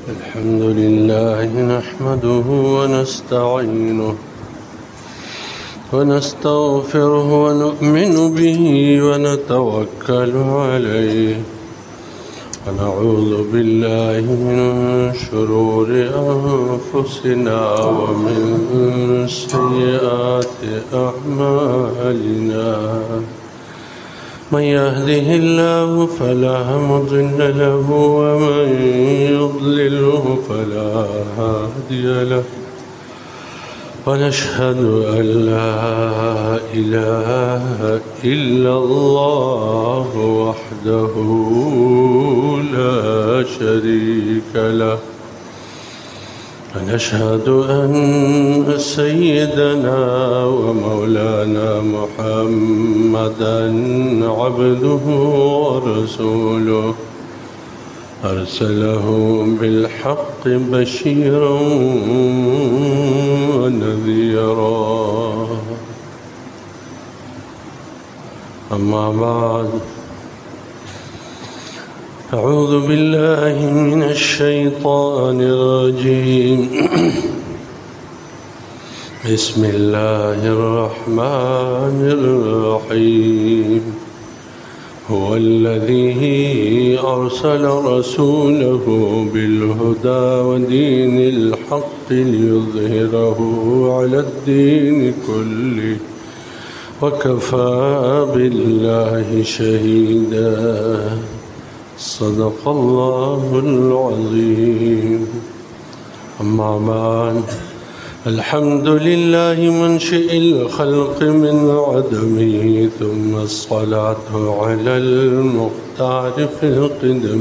الحمد لله نحمده ونستعينه ونستغفره ونؤمن به ونتوكل عليه ونعوذ بالله من شرور أنفسنا ومن سيئات أعمالنا من يهده الله فلا مضل له ومن يضلله فلا هادي له ونشهد أن لا إله إلا الله وحده لا شريك له ونشهد أن سيدنا ومولانا محمدًا عبده ورسوله أرسله بالحق بشيرًا ونذيرًا أما بعد أعوذ بالله من الشيطان الرجيم بسم الله الرحمن الرحيم هو الذي أرسل رسوله بالهدى ودين الحق ليظهره على الدين كله وكفى بالله شهيدا صدق الله العظيم أما بعد الحمد لله منشئ الخلق من عدمه ثم الصلاة على المختار في القدم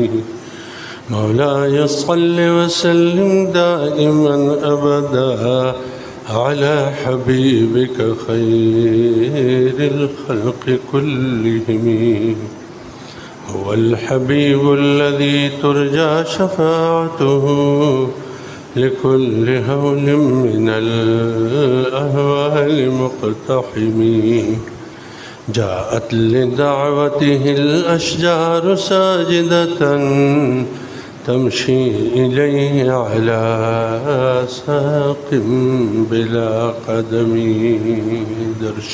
مولاي صل وسلم دائما أبدا على حبيبك خير الخلق كلهم هو الحبيب الذي ترجى شفاعته لكل هول من الأهوال مقتحم جاءت لدعوته الأشجار ساجدة تمشي إليه على ساق بلا قدم درش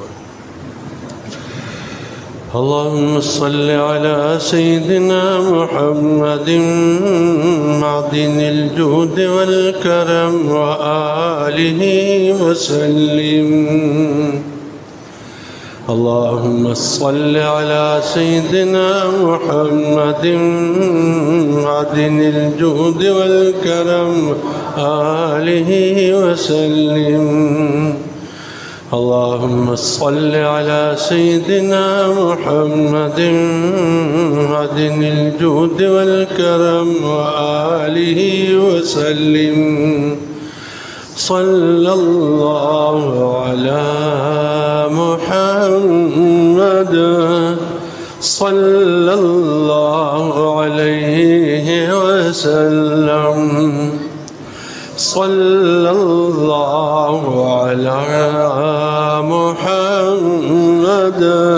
اللهم صل على سيدنا محمد معدن الجود والكرم وآله وسلم اللهم صل على سيدنا محمد معدن الجود والكرم آله وسلم اللهم صل على سيدنا محمد معدن الجود والكرم وآله وسلم صلى الله على محمد صلى الله عليه وسلم صلى الله على محمد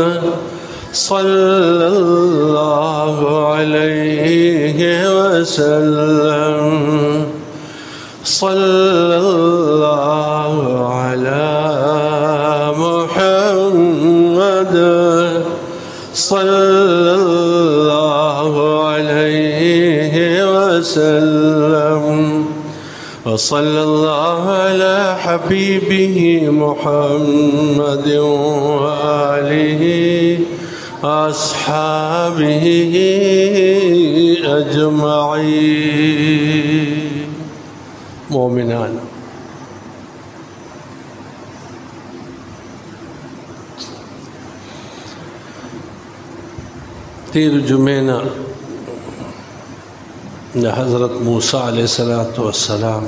صلى الله عليه وسلم صلى الله على محمد صلى الله عليه وسلم وصلى الله على حبيبه محمد وآله وأصحابه أجمعين مؤمنان تیر جمعہ حضرت موسیٰ علیہ السلام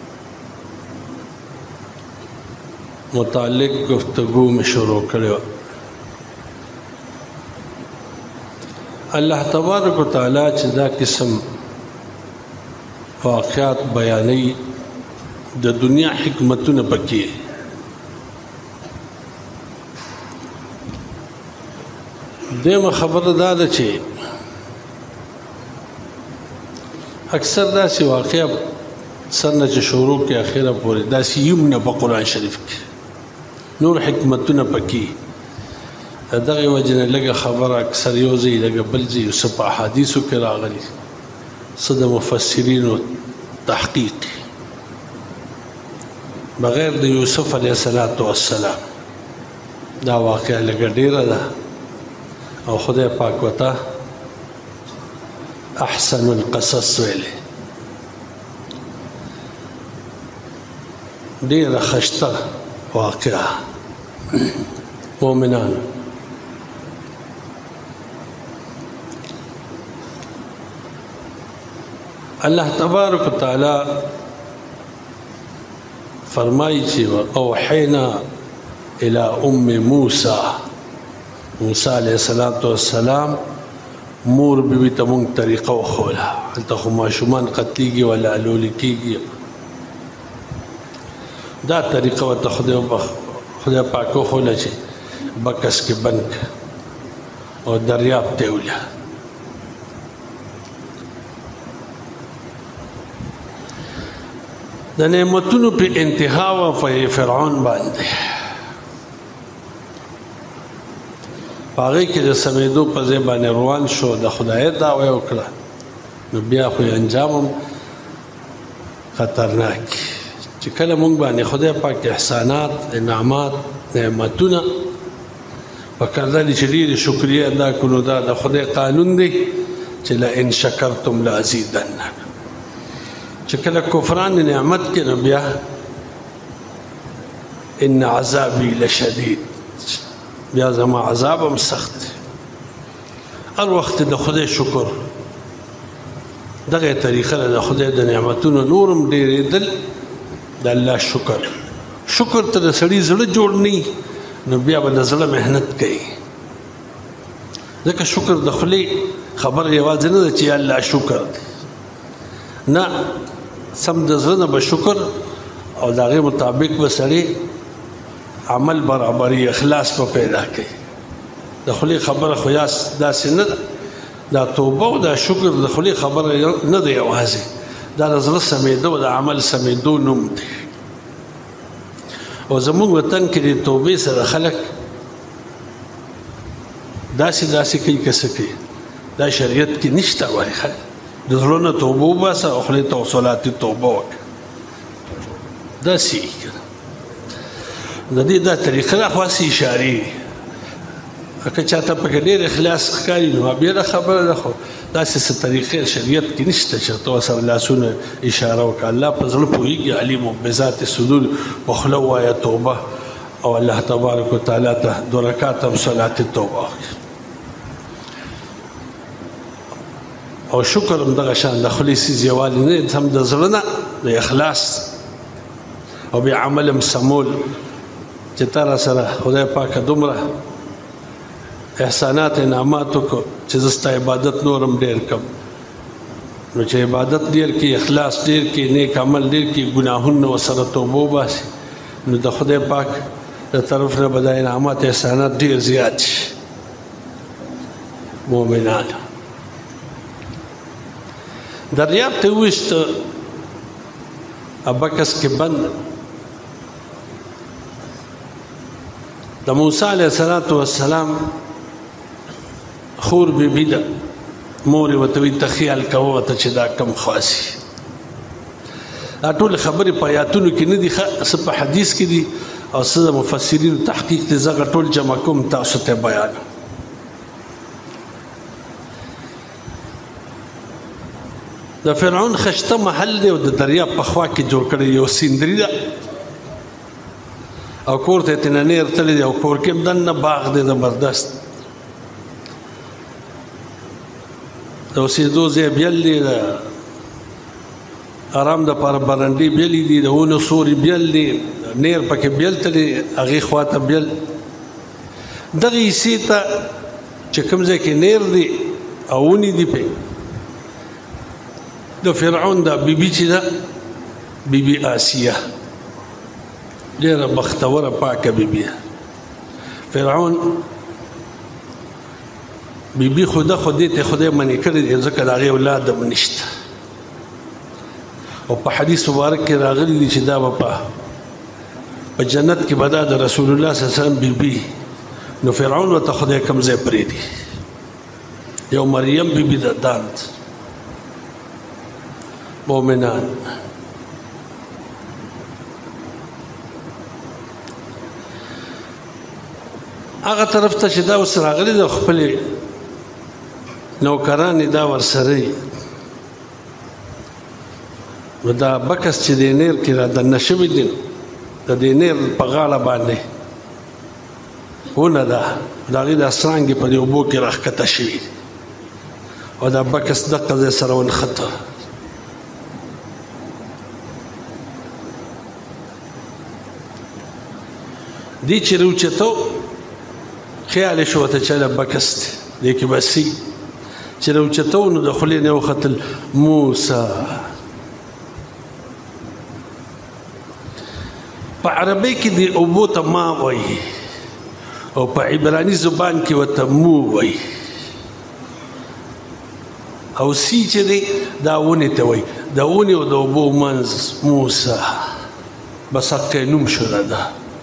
متعلق گفتگو میں شروع کرے اللہ تبارک و تعالی چې دا قسم واقعات بیانی د دنیا حکمتونه پکې دیمه خبره دا ده چې اکثر داسې واقعه سر نه چې شروع کې اخره پورې داسې یم نه په قرآن شریف کې نور حکمتونه پکې دغه وجه نه لږه خبره اکثر یو ځای لږه بل ځای څه په احادیثو کې راغلي څه د مفسرینو تحقیق بغیر د یوسف علیه السلام دا واقعه لږه ډیره ده او خدای پاک وته احسن القصص ویلې ډیره خشته واقعه مؤمنان الله تبارک وتعالى فرمایي چې اوحینا الى ام موسی علیه السلام مور بیبي ته مونږ طریقه وښوله هلته خو ماشومان قتلیږي ولا الولي کېږي دا طریقه ورته خدای پاک وښوله چې بکس کې بند او دریاب ته وله د نعمتونو په انتها و په فرعون باندې هغه کې د سمیدو په ځای باندې روان شو د خدای دعوه وکړه نو بیا خو انجام خطرناک چې کله مونږ باندې خدای پاک احسانات انعامات نعمتونه وکړه چې ډېرې شکریه ادا کړو دا د خدای قانون دی چې لئن شکرتم لازیدنکم چې کله کفران نعمت کې نو بیا ان عذابی لشدید بیا زما عذاب هم سخت دی هر وخت د خدای شکر دغه طریقه د خدای د نعمتونو نورم ډېرېدل د الله شکر ته د سړي زړه جوړ نه نو بیا به د زړه محنت کوي ځکه شکر د خولې خبره یوازې نه ده چې الله شکر دی نه سم د زړه نه به شکر او د هغې مطابق به سړی عمل برابري اخلاص به پیدا کوي د خولې خبره خو داسې نه ده دا توبه او دا شکر د خولې خبره نه ده یوازې دا د زړه سمېدو د عمل سمېدو نوم دی او زموږ وطن کې د توبې سره خلک داسې کوي که څه کوي دا شریعت کې نشته وایي خلک د زړه نه توبه وباسه او خولې ته وصلاتي توبه وکړه داسې یې که د دې دا طریقه ده خو هسې اشارې که چاته پکې ډېر اخلاص ښکاري نو بېله خبره ده خو داسې څه طریقې شریعت کې نشته چې ته ورسره لاسونه اشاره وکړه الله په زړه پوهېږي علیم بذات الصدور په خوله ووایه توبه او الله تبارک وتعالی ته 2 رکعات هم صلات توبه وکړي او شکر هم دغه شان د خولې څیز یوالي نه هم د زړه نه د اخلاص او بیا عمل هم سمول چې تا را سره خدای پاکه دومره احسانات انعامات وکړو چې زه ستا عبادت نور هم ډېر کړم نو چې عبادت ډېر کړي اخلاص ډېر کړي نیک عمل ډېر کړي ګناهونه ورسره توبه وباسي نو د خدای پاک د طرف نه به دا انعامات احسانات ډېر زیات شي مؤمنان دریاب ته وویسته ابکس کې بند د موسی علیه السلام خور بیبي ده مور یې ورته وایي ته خیال کوه ورته چې دا کم خاصي دا ټولې خبرې په آیاتونو کې نه دي څه په حدیث کې دي او څه د مفسرینو تحقیق دي زه هغه ټول جمع کوم تاسو ته بیانوم د فرعون خشته محل دی او د دریاب په خوا کې جوړ کړی یو سیندري ده او کور ته تنه نیر تللی دی او کور کې هم دننه باغ دی زبردست د اوسېدو ځای بیل دی د آرام دپاره برنډې بیلې دي د ونو سوري بیل دی نیر پکې بیل تللی هغې خوا ته بیل دغې حصې ته چې کوم ځای کې نیر دی او ونې دي پې د فرعون دا بیبي چې ده بیبي آسیه ډېره بختوره پاکه بیبي فرعون بیبي خو ده خو دې ته خدای منې کړی دی ځکه د هغې اولاد هم نشته او په حدیث مبارک کې راغلی دی چې دا به په جنت کې به دا د رسول الله صلی الله علیه وسلم بیبي نو فرعون ورته خدای کوم ځای پرېږدي یو مریم بیبي د داند مؤمنان هغه طرف ته چې دا اوس راغلي د خپلې نوکرانې دا ورسره نو دا بکس چې د نیر کې را دننه شوي دي د دې نیر په غاړه باندې ونه ده د هغې دا څانګې په دې اوبو کې راښکته شوي او دا بکس دقه ځای سره ونښته دی چې راوچتو خیال یې شو ورته چې دا بکس دی دې کې به سي چې راوچتو نو د خولې نه یې وختل موسی په عربۍ کې د اوبو ته ما وایي او په عبراني زبان کې ورته مو وایي او سی چې دی دا ونې ته وایي د ونې او د اوبو منځ موسی بس حقی نوم شو ده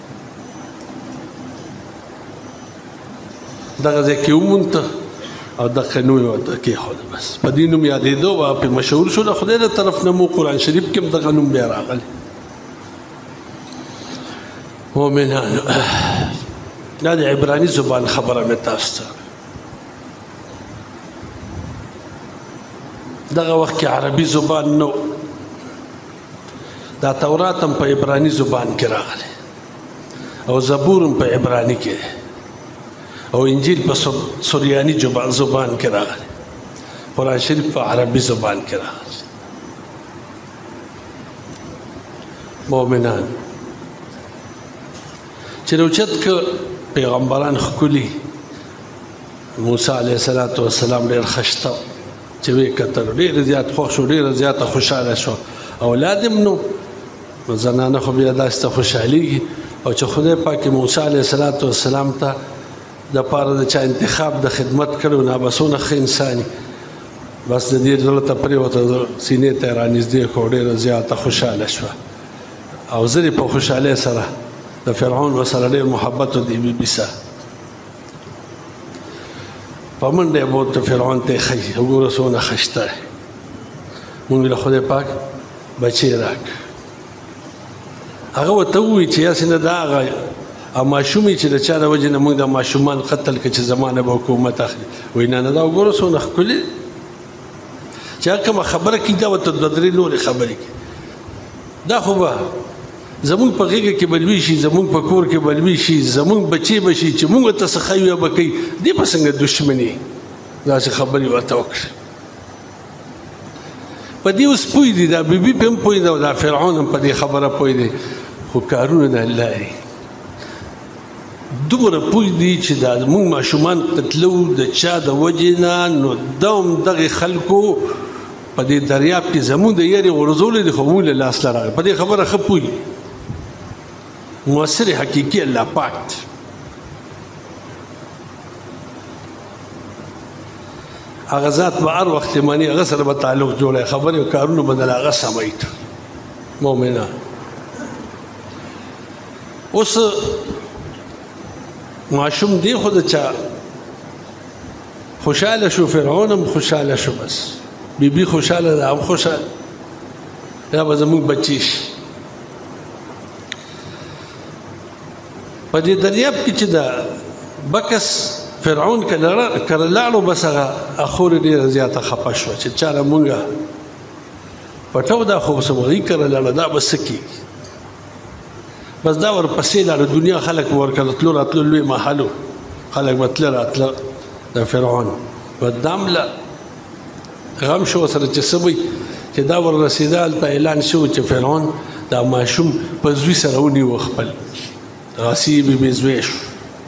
دغه ځای کې ومونته او دغه نوم یې ورته کېښوده بس په دې نوم یادېدو به پرې مشهور شو د خدای د طرف نه مو قرآن شریف کې هم دغه نوم بیا راغلی مؤمنانو دا د عبراني زبان خبره مې تاسو ته دغه وخت کې عربي زبان نو دا تورات هم په عبراني زبان کې راغلی او زبور هم په عبراني کې او انجیل په سوریاني زبان کې راغلی قرآن شریف په عربي زبان کې راغلی مؤمنان چې روچت که پیغمبران ښکلي موسی علیه السلام ډېر خشته چې ویې کتل ډېر زیات خوښ شو ډېره زیاته خوشحاله شو اولاد هم نو زنانه خو بیا داسې ته خوشحالېږي او چې خدای پاک موسی علیه السلام ته د پاره د چا انتخاب د خدمت کړو نابسونه ښه انساني بس د دې زړه ته پرېوته سینې ته یې رانږدې کړو ډېره زیاته خوشحاله شوه او زه په خوشحالۍ سره د فرعون ورسره ډېر محبت و د بیبي سره په منډه یې بوت فرعون ته یې ښیي وګوره څومره خشته دی مونږ له خدای پاک بچی راکړه هغه ورته ووایي چې یاسې نه دا هغه ماشوم چې د چا د وجې نه موږ د ماشومان قتل کړه چې زما نه به حکومت اخلي وایي نه دا وګوره څومره ښکلي چې هغه کومه خبره کوي دا ورته دوه درې نورې خبرې کوي دا خو به زمونږ په غېږه کې به لوی شي زمونږ په کور کې به لوی شي زمونږ بچې به شي چې مونږ ورته څه ښه ویه به کوي دې به څنګه دشمني داسې خبرې ورته وکړي په دې اوس پوه دي دا بیبي پې هم پوه دی او دا فرعون هم په دې خبره پوه دی خو کارونه د الله دی دومره پوه دي چې دا مونږ ماشومان قتلو د چا د وجې نه نو دا هم دغې خلکو په دې دریاب کې زمونږ د یارې غورځولی دي خو مونږ له لاس نه راغلی په دې خبره ښه پوه دي مؤثر حقیقي الله پاک دی هغه ذات به هر وخت مني هغه سره به تعلق جوړوي خبرې او کارونه به د هغه سموي مؤمنان اوس ماشوم دی خو د چا خوشحاله شو فرعون هم خوشحاله شو بس بیبي خوشحاله ده هم خوشحاله یا به زمونږ بچی شي په دې دریاب کې چې دا بکس فرعون کله لاړو بس هغه اخور ډېره زیاته خفه شوه چې چاره مونږه پټو دا خو سمغي کله لاړه دا به څه کېږي بس دا ورپسې لاړه دنیا خلک به ورکله تلو راتلو لوی محلو خلک به تله راتله د فرعون په دام له غم شو سره چې څه وي چې دا وررسېده هلته اعلان شو چې فرعون دا ماشوم په زوی سره ونیو خپل غاسی بیبي زوی شو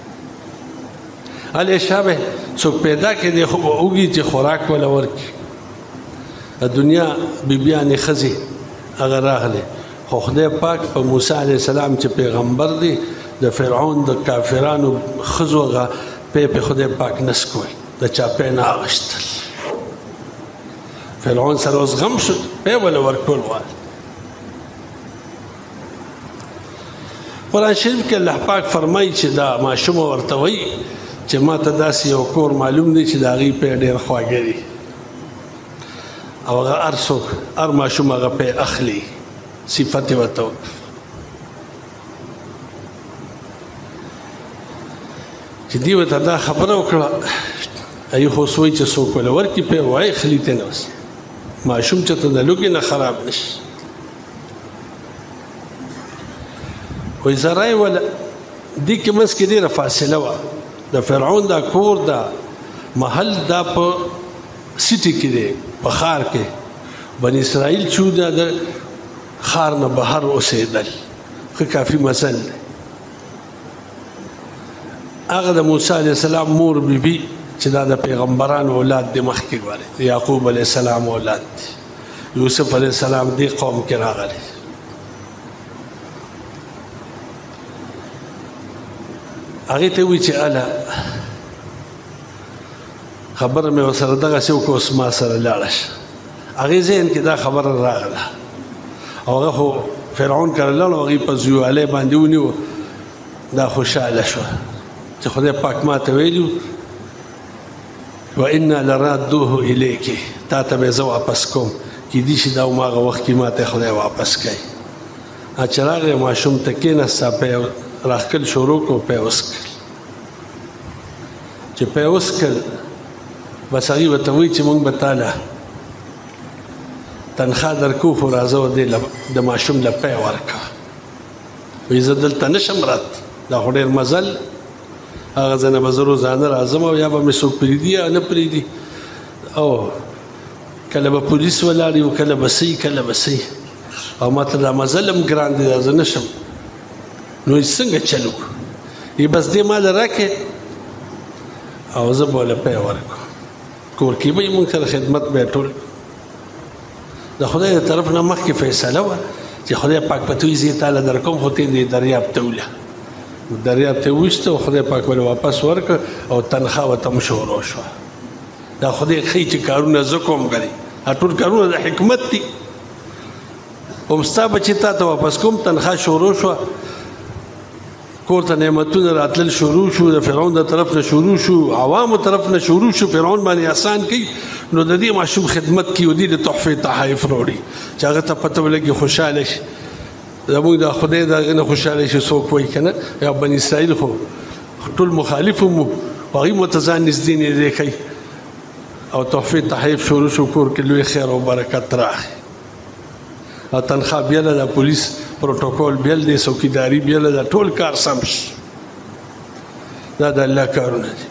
هلې شابه څوک پیدا کړي دی خو به وږي چې خوراک وله ورکړي د دنیا بیبیانې ښځې هغه راغلې خو خدای پاک په موسی علیه السلام چې پیغمبر دی د فرعون د کافرانو ښځو هغه پی په خدای پاک نس کول د چا پی نه اغشتل فرعون سره اوس غم شو پی وله ورکول غواړي قرآن شریف کې الله پاک فرمایي چې دا ماشوم ورته وایي چې ما ته داسې یو کور معلوم دی چې د هغې پی ډېر خواږه دي او هغه هر څوک هر ماشوم هغه پی اخلي صفت یې ورته وکړه چې دوی ورته دا خبره وکړه هغې خو اوس وایي چې څوک وله ورکړي پی وایي اخلي ته نه اوس ماشوم چې ته د لوږې نه خراب نه شي وایي زرای وله دې کې منځ کې ډېره فاصله وه د فرعون دا کور دا محل دا په سیټي کې دی په ښار کې بني اسرائیل چې دا د ښار نه بهر اوسېدل ښه کافي مثل دی هغه د موسی علیه السلام مور بیبي چې دا د پیغمبرانو اولاد دی مخکې ګورې د یعقوب علیه السلام اولاد دی یوسف علیه السلام دې قوم کې راغلی هغې ته وایي چې اله خبره مې ورسره دغسې وکړه اوس ما سره لاړه شه هغې ذهن کې دا خبره راغله او هغه خو فرعون کره لاړ او هغې په زویوالۍ باندې ونیو دا خوشحاله شوه چې خدای پاک ما ته ویلي وانا لرادوه الیک تا ته به زه واپس کوم کیدای شي دا هماغه وخت کې ما ته خدای واپس کوي چې راغی ماشوم ته کېناسته پی راښکل شروع کړو پی وسکل چې پی وسکل بس هغې ورته وایي چې موږ به تاله تنخوا درکو خو راځه و دې د ماشوم له پی ورکړه وایي زه دلته نشم رات دا خو ډېر مزل هغه ځای نه به زه روزانه راځم او یا به مې څوک پرېږدي یا نه پرېږدي او کله به پولیس ولاړ وي کله به څه کله به څه او ما ته دا مزل هم ګران دی دا زه نشم نو څنګه چل وکړو یې بس دې ما له راکړې او زه به له پی ورکړو کور کې به یې مونږ سره خدمت به یې ټول د خدای د طرف نه مخکې فیصله وه چې خدای پاک په توی زه یې تاله درکوم خو ته دې دریاب ته وله دریاب ته ویسته او خدای پاک ولې واپس ورکړه او تنخوا ورته هم شروع شوه دا خدای ښیي چې کارونه زه کوم ګڼي دا ټول کارونه د حکمت دي هم ستا بچې تا ته واپس کوم تنخوا شروع شوه کور ته نعمتونه راتلل شروع شو د فرعون د طرف نه شروع شو عوامو طرف نه شروع شو فرعون باندې آسان کوي نو د دې ماشوم خدمت کوي او دې د تحفې تحایف راوړي چې هغه ته پته ولګي خوشحاله شي زموږ د خدای د هغې نه خوشحاله شي څوک وایي که نه یا بني اسرائیل خو ټول مخالف هم وو هغوی ورته ځان نږدې نږدې کوي او تحفې تحایف شروع شو کور کې لوی خیر او برکت راغی او تنخوا بیله ده پولیس پروتوکول بیل دی څوکیداري بیله ده ټول کار سم شي دا د الله کارونه دي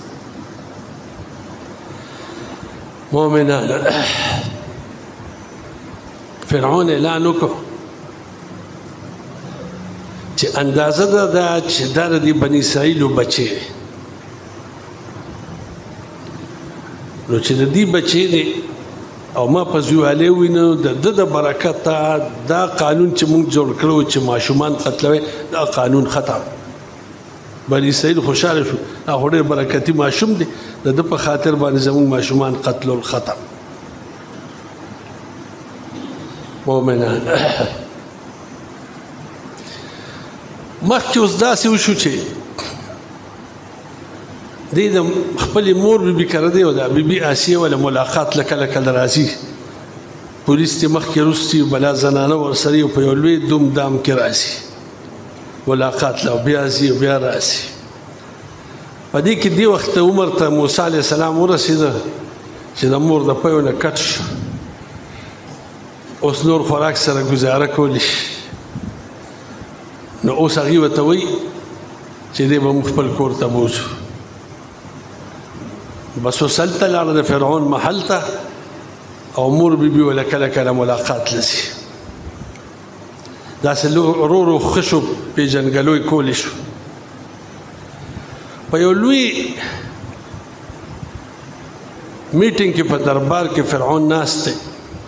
مؤمنان فرعون اعلان وکړو چې اندازه ده چې دا د بني اسرائیلو بچی دی نو چې د دې بچی دی او ما په زویالۍ وینو د ده د برکته دا قانون چې موږ جوړ کړو چې ماشومان قتلوي دا قانون ختم بني اسرائیل خوشحاله شو دا خو ډېر برکتي ماشوم دی د ده په خاطر باندې زموږ ماشومان قتلول ختم مؤمنان مخکې اوس داسې وشو چې دی د خپلې مور بیبي کره دی او د بیبي آسیه وله ملاقات له کله کله راځي پولیس ترې مخکې وروستي بلا زنانه ورسره یو په یو لوی دوم دام کې راځي ملاقات له بیا ځي او بیا راځي په دې کې دې وخت عمر ته موسی علیه السلام ورسېده چې د مور د پیو نه کټ شو اوس نور خوراک سره ګزاره کولی شي نو اوس هغې ورته وایي چې دی به موږ خپل کور ته بوځو بس اوس هلته لاړه د فرعون محل ته او مور بیبي وله کله کله ملاقات لځي داسې ورو ورو ښه شو پېژنګلوی کولی شو په یو لوی میټینګ کې په دربار کې فرعون ناست دی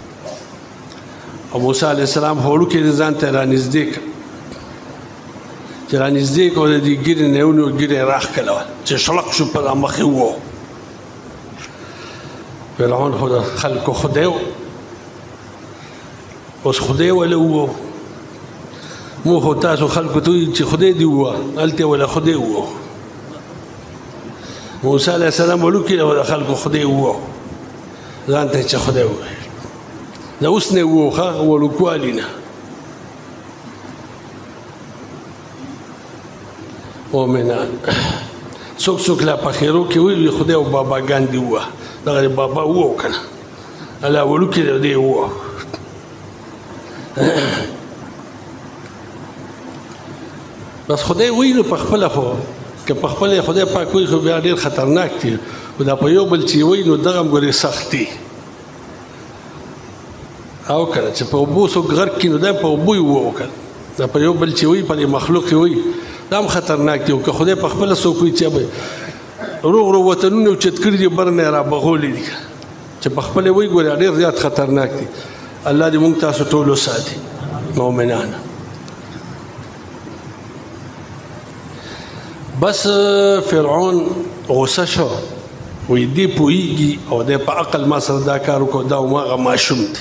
او موسی علیه السلام هوړوکې د ځان ته رانږدې کړ چې رانږدې کړو د دې ږیرې نه یې ونیو ږیرې یې راښکلول چې شړق شو په دا مخ یې ووهو فرعون خو د خلکو خدای و اوس خدای وله ووهو مو خو تاسو خلکو ته وایي چې خدای دې ووه هلته وله خدای ووه موسی علیه السلام وړوکي د خلکو خدای ووه ځان ته چې خدای وویل دا اوس نه ووه ښه وړوکوالي نه مؤمنان څوک څوک لا په خیرو کې وي خدای او باباګان دي ووه دغه بابا ووه که نه الله وړوکي دی ووه بس خدای وی نو په خپله خو که په خپله خدای پاک وی خو بیا ډېر خطرناک دي خو دا په یو بل چې وی نو دغه هم ګورې سخت دي او که نه چې په اوبو څوک غرق کړي نو دا په اوبو یې ووه که دا په یو بل چې وی په مخلوق یې وی دا هم خطرناک دي او که خدای په خپله څوک وي چې روغ روغ وطنونه اوچت کړي دي بر نه یې رابغولي دي چې په خپله وی ګورې ډېر زیات خطرناک دي الله دې موږ تاسو ټول وساتي مؤمنان بس فرعون غوسه شو وی دی پوهیږي او دی په عقل ما سره دا کار وکړو دا هماغه ماشوم دی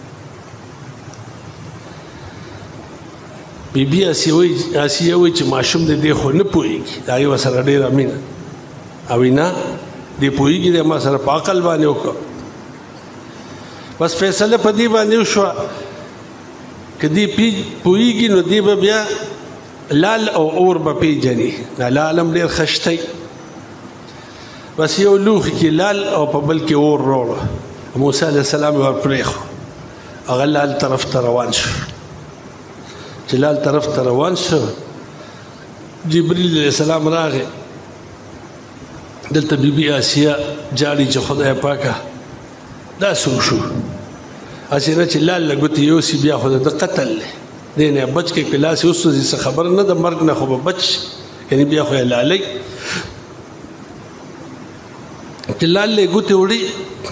بیبي آسیه وایي چې ماشوم دی دی خو نه پوهیږي د هغې ورسره ډېره مینه او نه دی پوهیږي دی ما سره په عقل باندې وکړو بس فیصله په دې باندې وشوه که دی پوهیږي نو دی به بیا لال او اور به پیژني لال هم ډېر خشتی بس یو لوښي کې لال او په بل کې اور راوړه موسی علیه السلام یې ورپرېښو هغه لال طرف ته روان شو چې لال طرف ته روان شو جبریل علیه السلام راغی دلته بیبي آسیه جاړي چې خدای پاکه دا څه وشو هسې نه چې لال له ګوتې یوسي بیا خو د قتل دی دی نه بچ کې په لاس یې وسوځي څه خبر نه د مرګ نه خو به بچ یعنې بیا خو یې لالی چې لال له ګوتې وړي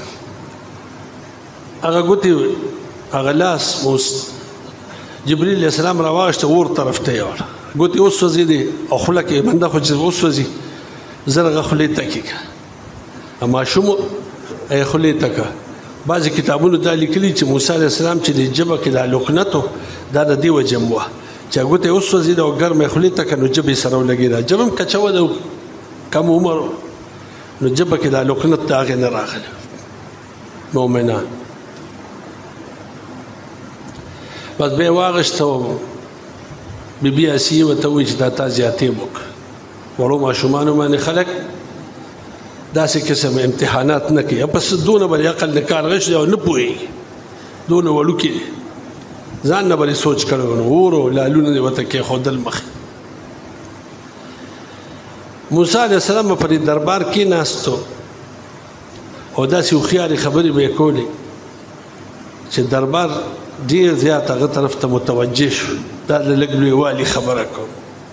هغه ګوتې هغه لاس جبریل علیه السلام راواغېسته اور طرف ته یې وړه ګوتې وسوځېدې او خوله کې بنده خو چې وسوځي زر هغه خولې ته کېږه ماشوم یې خولې ته که بعضې کتابونو دا لیکلي چې موسی علیه السلام چې د ژبه کې دا لکنتو دا د دې وجه م وه چې ګوته یې وسوځېده او ګرمه خولې ته که نو ژبه یې سره ولګېده ژبه هم کچه وه د کم عمر نو ژبه کې دا لکنت د هغې نه راغلی مؤمنان بس بیا یې واغېسته او بیبي آسیې ورته ووایي چې دا تا زیاتې م وکړه وړو ماشومانو باندې خلک داسې قسم امتحانات نه کوي بس دونه به یې عقل نه کار غشي او نه پوهېږي دونه وړوکي دي ځان نه به یې سوچ کړی نو اور او لالونه یې ورته کېښودل مخې موسی علیه السلام په دې دربار کېناستو او داسې هوښیارې خبرې به یې کولې چې دربار ډېر زیات هغه طرف ته متوجه شو دا د لږ لویوالي خبره کوم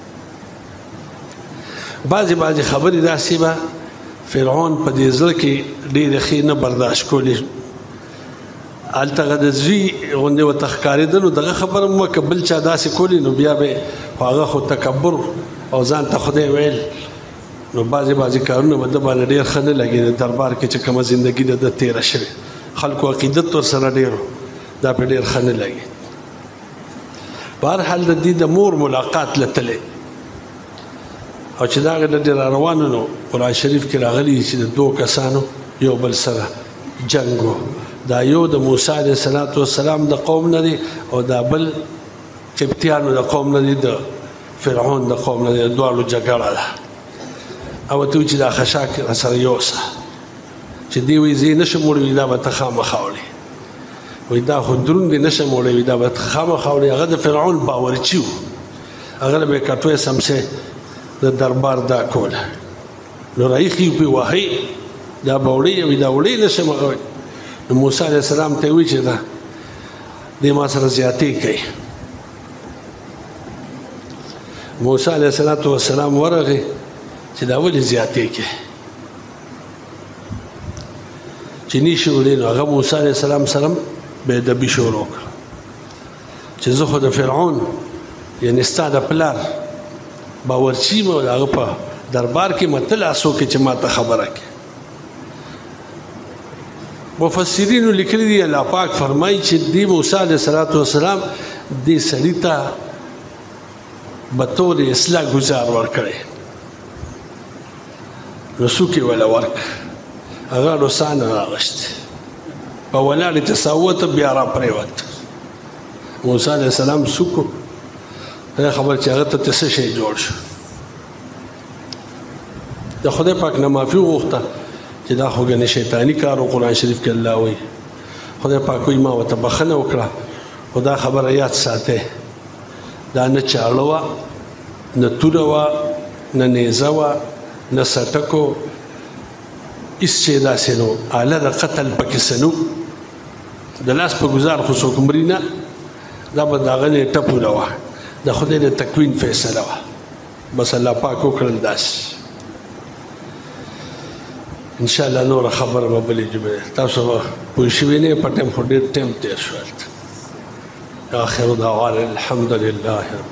بعضې خبرې داسې به فرعون په دې زړه کې ډېرې ښې نه برداشت کولې هلته هغه د زوی غوندې ورته ښکارېده نو دغه خبره مو که بل چا داسې کولې نو بیا به خو هغه خو تکبر او ځان ته خدای ویل نو بعضې کارونه به ده باندې ډېر ښه نه لګېده دربار کې چې کومه زندګي ده تېره شوې خلکو عقیدت ورسره ډېر دا پې ډېر ښه نه لګېد په هر حال د دې د مور ملاقات له تللی او چې دا هغه ډډې را روانو نو قرآن شریف کې راغلي چې د دوه کسانو یو بل سره جنګ و دا یو د موسی علیه السلام د قوم نه دی او دا بل قبطیانو د قوم نه دی د فرعون د قوم نه دی د دواړو جګړه ده او ورته وایي چې دا خشاک راسره یوسه چې دی وایي زه یې نشم وړی دا به ته خامخا وړې وایي دا خو دروند دی نشم وړی دا به خامخا وړې هغه د فرعون باورچي و هغه له به یې کټوی سمسې د دربار دا کوله نو راایخي پې وهئ دا به وړې وي دا وړې نشم هغه نو موسی علیه السلام ته یې وایي چې دا دی ما سره زیاتې کوي موسی علیه السلام ورغی چې دا ولې زیاتې کوي چې نشي وړې نو هغه موسی علیه السلام سره بې ادبي شروع کړه چې زه خو د فرعون یعنې ستا د پلار باورچي م د هغه په دربار کې متل اسو کې چې ما ته خبره کوي مفسرینو لیکلي دي الله پاک فرمایي چې دی موسی علیه السلام دې سړي ته بطور اصلاح گزار ورکړی نو څوک یې وله ورک هغه روسانه راغشت په ولاړې تصوته بیا را پرېوت موسی علیه السلام څوک دا خبر چې هغه ته څه شی جوړ شو د خدای پاک نه معافي وغوښته چې دا خو ګنې شیطاني کار و قرآن شریف کې الله وایي خدای پاک وایي ما ورته بخښنه وکړه خو دا خبره یاد ساتئ دا نه چاړه وه نه توره وه نه نیزه وه نه سټکو هېڅ شی داسې نه و آله د قتل پکې څه نه د لاس په ګزار خو څوک مري نه دا به د هغه نیټه پوره وه د خدای د تکوین فیصله وه بس الله پاک وکړل داسې انشاءالله نوره خبره به بلې جمعې تاسو به پوه شوي نه په ټایم خو ډېر ټایم تېر شو هلته آخر دعوانا الحمد لله رب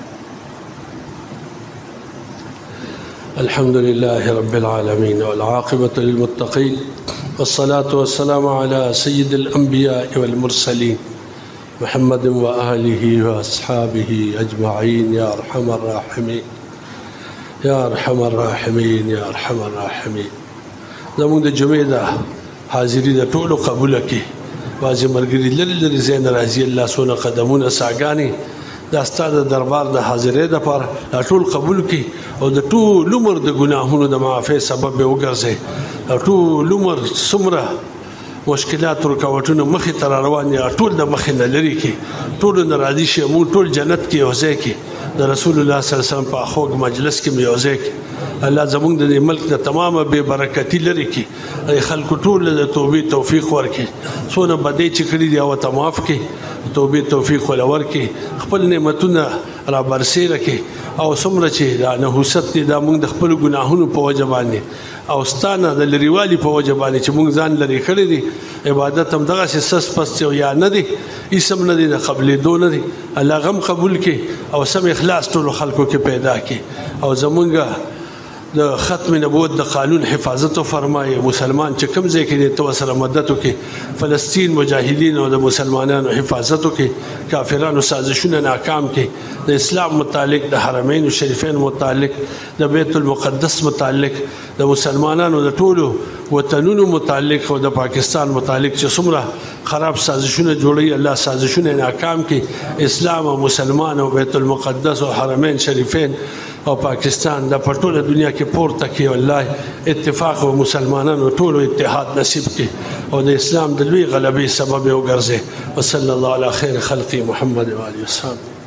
الحمد لله رب العالمين والعاقبة للمتقين والصلاة والسلام على سيد الأنبياء والمرسلين محمد وآله وأصحابه أجمعين يا أرحم الراحمين يا أرحم الراحمين يا أرحم الراحمين زموږ د جمعې د حاضري د ټولو قبوله کړي بعضې ملګري لرې لرې ځای نه راځي الله څونه قدمونه ساګانې دا ستا د دربار د حاضرۍ دپاره دا ټول قبول کړي او د ټول عمر د ګناهونو د معافۍ سبب یې وګرځئ او ټول عمر څومره مشکلات رکاوټونه مخې ته را روان دي ټول د مخې نه لرې کړي ټولو نه راضي شي موږ ټول جنت کې یو ځای کړي د رسول الله صلی الله علیه وسلم په خوږ مجلس کې مې یو ځای کړي الله زموږ د ملک د تمامه بې برکتي لرې کړي خلکو ټول د توبې توفیق ورکړي څونه بدۍ چې کړي دي هغه ته معاف کړي توبې توفیق وله ورکړي خپل نعمتونه را برسېره کړي او څومره چې دا نحوست دی دا موږ د خپلو ګناهونو په وجه باندې او ستا نه د لرېوالي په وجه باندې چې موږ ځان لرې کړی دی عبادت هم دغسې سس پس او یا نه دی هېڅ هم نه دی د قبلېدو نه دی الله غم قبول کړي او سم اخلاص ټولو خلکو کې پیدا کړي او زمونږ د ختم نبوت د قانون حفاظت فرمایي مسلمان چې کوم ځای کې دی ته ورسره مدد وکړي فلسطین مجاهدین او د مسلمانانو حفاظت وکړي کافرانو سازشونه ناکام کړي د اسلام متعلق د حرمین شریفین متعلق د بیت المقدس متعلق د مسلمانانو د ټولو وطنونو متعلق او د پاکستان متعلق چې څومره خراب سازشونه جوړوي الله سازشونه ناکام کړي اسلام او مسلمان او بیت المقدس او حرمین شریفین او پاکستان د پټوله دنیا کې پورته کې والله اتفاق او مسلمانانو ټولو اتحاد نصیب کې او د اسلام د لوی غلبې سبب وګرځي وصلی الله علی خیر خلقی محمد و علیه وسلم